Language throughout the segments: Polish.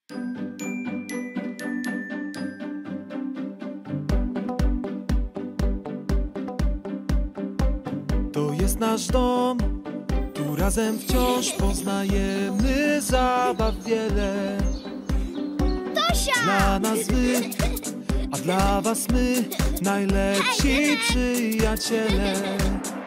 To jest nasz dom, tu razem wciąż poznajemy zabaw wiele. Tosia! Dla nas wy, a dla was my, najlepsi przyjaciele.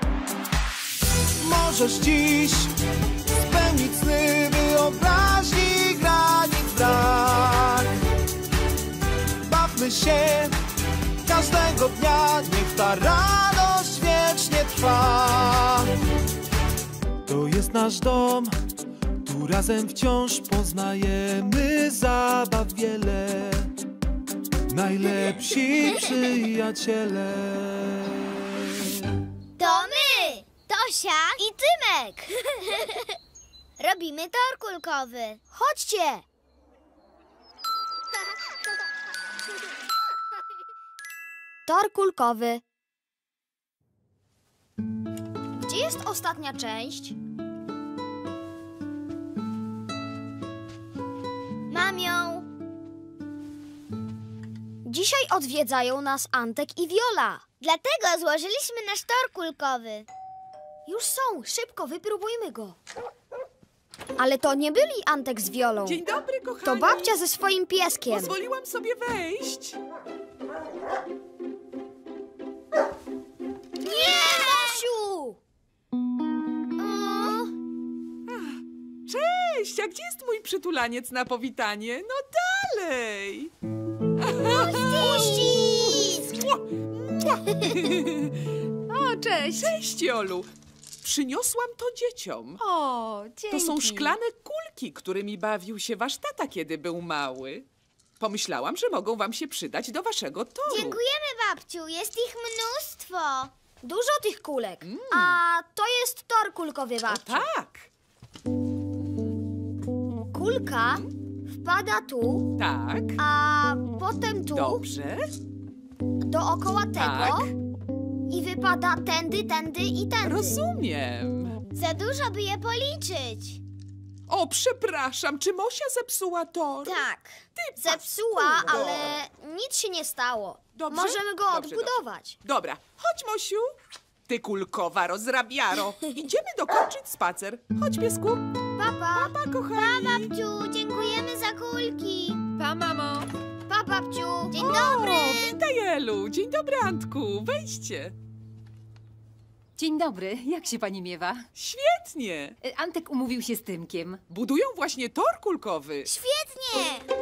Możesz dziś spełnić sny, wyobraźni granic brak. Bawmy się każdego dnia, niech ta radość wiecznie trwa. To jest nasz dom, tu razem wciąż poznajemy zabaw wiele. Najlepsi przyjaciele. To my! Tosia i Tymek! Robimy tor kulkowy. Chodźcie! Tor kulkowy. Gdzie jest ostatnia część? Mam ją. Dzisiaj odwiedzają nas Antek i Wiola. Dlatego złożyliśmy nasz tor kulkowy. Już są, szybko wypróbujmy go. Ale to nie byli Antek z Wiolą. Dzień dobry, kochani. To babcia ze swoim pieskiem. Pozwoliłam sobie wejść. Nie, Mosiu! Cześć, a gdzie jest mój przytulaniec na powitanie? No dalej. Uścisk! O, cześć! Cześć, Jolu. Przyniosłam to dzieciom. O, dzięki. To są szklane kulki, którymi bawił się wasz tata, kiedy był mały. Pomyślałam, że mogą wam się przydać do waszego toru. Dziękujemy, babciu. Jest ich mnóstwo. Dużo tych kulek. A to jest tor kulkowy, O babciu. tak, Kulka wpada tu, tak. a potem tu, Dobrze. dookoła tego Tak. i wypada tędy, tędy i tędy. Rozumiem. Za dużo, by je policzyć. O, przepraszam, czy Mosia zepsuła tor? Tak, Ty zepsuła, paskudo. ale nic się nie stało. Dobrze? Możemy go Dobrze, odbudować. Dobra, chodź, Mosiu. Ty kulkowa rozrabiaro. Idziemy dokończyć spacer. Chodź, piesku. Papa. Pa, kochani. Babciu, dziękujemy za kulki. Pa, mamo. Pa, babciu. Dzień O, dobry. witaj, Elu. Dzień dobry, Antku. Wejdźcie. Dzień dobry, jak się pani miewa? Świetnie. Antek umówił się z Tymkiem. Budują właśnie tor kulkowy. Świetnie.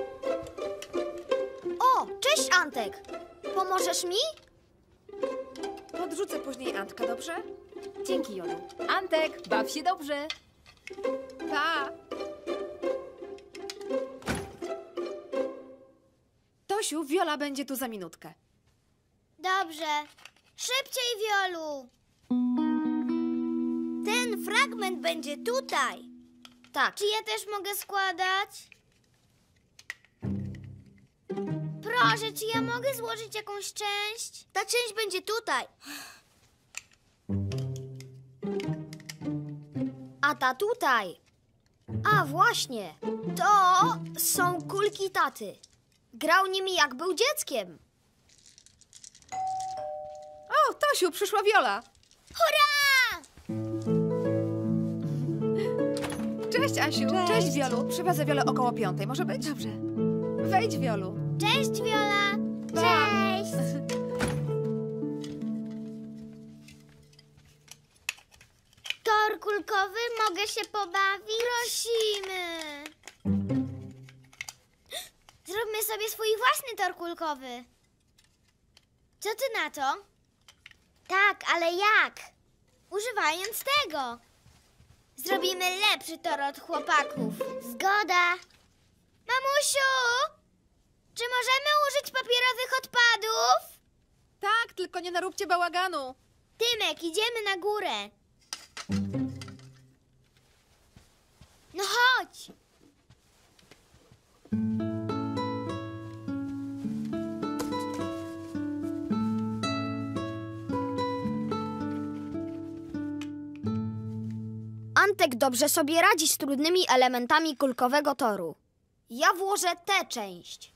O, cześć, Antek. Pomożesz mi? Podrzucę później Antka, dobrze? Dzięki, Jolu. Antek, baw się dobrze. Pa! Tosiu, Wiola będzie tu za minutkę. Dobrze. Szybciej, Wiolu. Ten fragment będzie tutaj. Tak. Czy ja też mogę składać? Proszę, czy ja mogę złożyć jakąś część? Ta część będzie tutaj. A ta tutaj. A właśnie. To są kulki taty. Grał nimi jak był dzieckiem. O, Tosiu, przyszła Wiola. Hurra! Cześć, Asiu. Cześć, Wiolu. Przywiozę Wiolę około 5. Może być? Dobrze. Wejdź, Wiolu. Cześć, Wiola. Pa. Cześć. Tor kulkowy, mogę się pobawić? Prosimy. Zróbmy sobie swój własny tor kulkowy. Co ty na to? Tak, ale jak? Używając tego. Zrobimy lepszy tor od chłopaków. Zgoda. Mamusiu! Czy możemy użyć papierowych odpadów? Tak, tylko nie naróbcie bałaganu. Tymek, idziemy na górę. No chodź. Antek dobrze sobie radzi z trudnymi elementami kulkowego toru. Ja włożę tę część.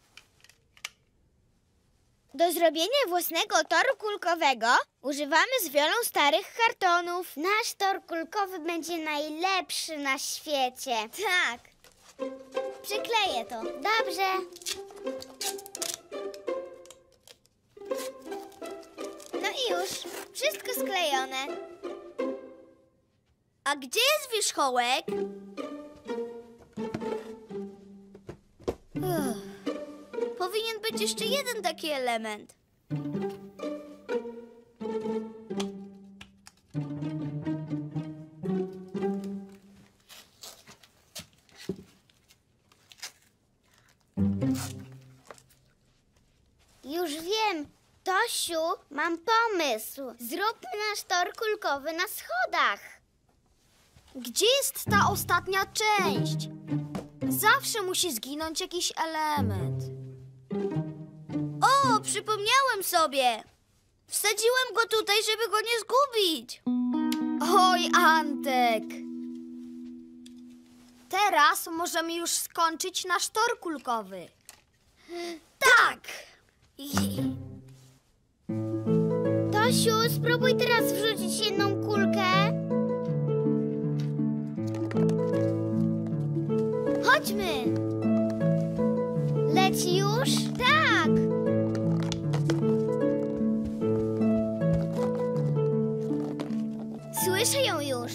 Do zrobienia własnego toru kulkowego używamy z Wiolą starych kartonów. Nasz tor kulkowy będzie najlepszy na świecie. Tak. Przykleję to. Dobrze. No i już. Wszystko sklejone. A gdzie jest wierzchołek? Powinien być jeszcze jeden taki element. Już wiem. Tosiu, mam pomysł. Zróbmy nasz tor kulkowy na schodach. Gdzie jest ta ostatnia część? Zawsze musi zginąć jakiś element. O, przypomniałem sobie. Wsadziłem go tutaj, żeby go nie zgubić. Oj, Antek! Teraz możemy już skończyć nasz tor kulkowy. Tak. Tosiu, spróbuj teraz wrzucić jedną kulkę. Chodźmy. Leci już? Tak. Słyszę ją już.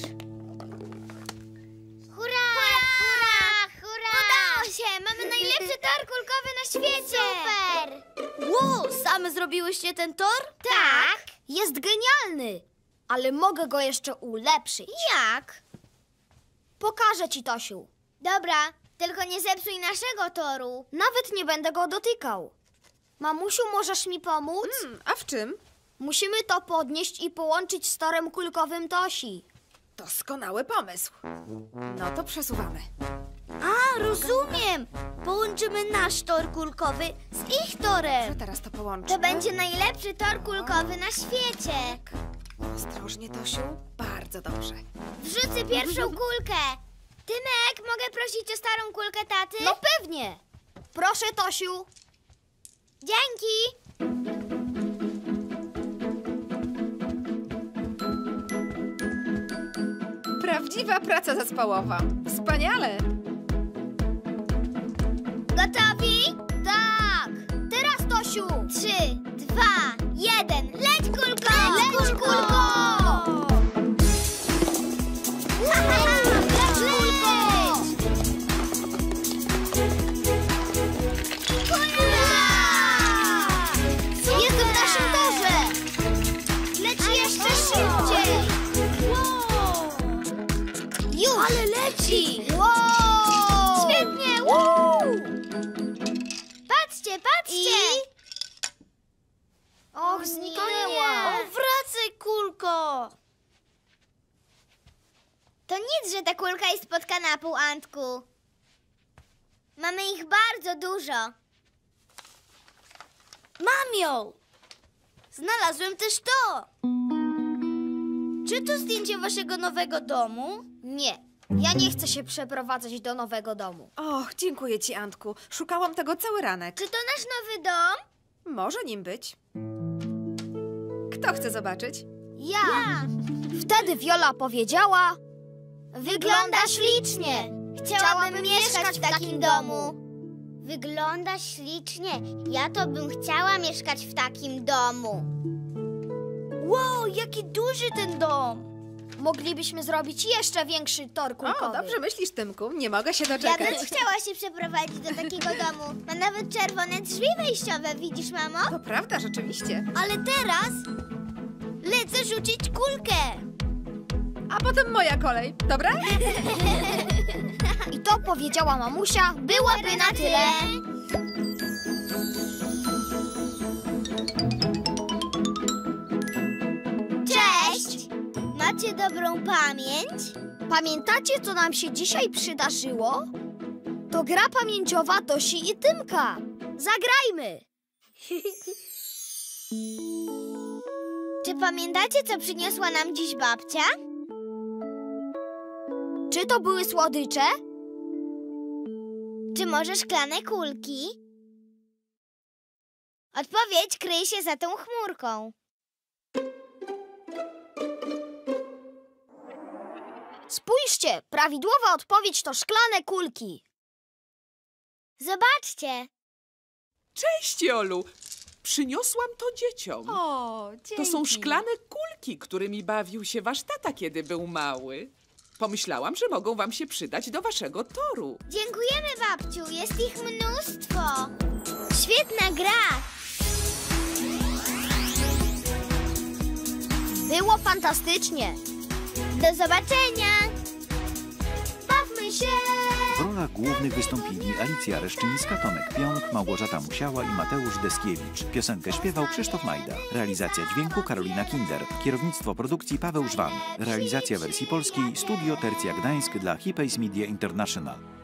Hurra! Hurra! Hurra! Udało się! Mamy najlepszy tor kulkowy na świecie! Super! Wow, same zrobiłyście ten tor? Tak. Jest genialny, ale mogę go jeszcze ulepszyć. Jak? Pokażę ci, Tosiu. Dobra, tylko nie zepsuj naszego toru. Nawet nie będę go dotykał. Mamusiu, możesz mi pomóc? A w czym? Musimy to podnieść i połączyć z torem kulkowym Tosi. Doskonały pomysł. No to przesuwamy. A, rozumiem. Połączymy nasz tor kulkowy z ich Że torem. teraz to połączymy. To będzie najlepszy tor kulkowy na świecie. Ostrożnie, Tosiu. Bardzo dobrze. Wrzucę pierwszą kulkę. Tymek, mogę prosić o starą kulkę taty? No pewnie. Proszę, Tosiu. Dzięki. Prawdziwa praca zespołowa. Wspaniale. Gotowi? Tak. Teraz, Tosiu. 3, 2, 1. Leć kulko! Leć, kulko! Leć kulko! Jest w naszym torze. Leci jeszcze szybciej! Już. Ale leci! Wow. Świetnie! Patrzcie, patrzcie! Och, zniknęła. O, wracaj, kulko! To nic, że ta kulka jest pod kanapą, Antku. Mamy ich bardzo dużo. Mam ją! Znalazłem też to! Czy to zdjęcie waszego nowego domu? Nie, ja nie chcę się przeprowadzać do nowego domu. Och, dziękuję ci, Antku. Szukałam tego cały ranek. Czy to nasz nowy dom? Może nim być. Kto chce zobaczyć? Ja. Wtedy Wiola powiedziała: wygląda ślicznie. Chciałabym mieszkać w takim domu. Wygląda ślicznie. Ja to bym chciała mieszkać w takim domu. Wow, jaki duży ten dom! Moglibyśmy zrobić jeszcze większy tor kulkowy. O, dobrze myślisz, Tymku. Nie mogę się Ja doczekać. bym chciała się przeprowadzić do takiego domu. Ma nawet czerwone drzwi wejściowe, widzisz, mamo? To prawda, rzeczywiście. Ale teraz lecę rzucić kulkę. A potem moja kolej, dobra? I to powiedziała mamusia, byłoby na tyle. Cześć! Macie dobrą pamięć? Pamiętacie, co nam się dzisiaj przydarzyło? To gra pamięciowa Tosi i Tymka. Zagrajmy! Czy pamiętacie, co przyniosła nam dziś babcia? Czy to były słodycze? Czy może szklane kulki? Odpowiedź kryje się za tą chmurką. Spójrzcie, prawidłowa odpowiedź to szklane kulki. Zobaczcie. Cześć, Jolu! Przyniosłam to dzieciom. O, dzięki. To są szklane kulki, którymi bawił się wasz tata, kiedy był mały. Pomyślałam, że mogą wam się przydać do waszego toru. Dziękujemy, babciu. Jest ich mnóstwo. Świetna gra. Było fantastycznie. Do zobaczenia. Bawmy się. W rolach głównych wystąpili Alicja Reszczyńska, Tomek Pionk, Małgorzata Musiała i Mateusz Deskiewicz. Piosenkę śpiewał Krzysztof Majda. Realizacja dźwięku Karolina Kinder. Kierownictwo produkcji Paweł Żwan. Realizacja wersji polskiej Studio Tercja Gdańsk dla Hipays Media International.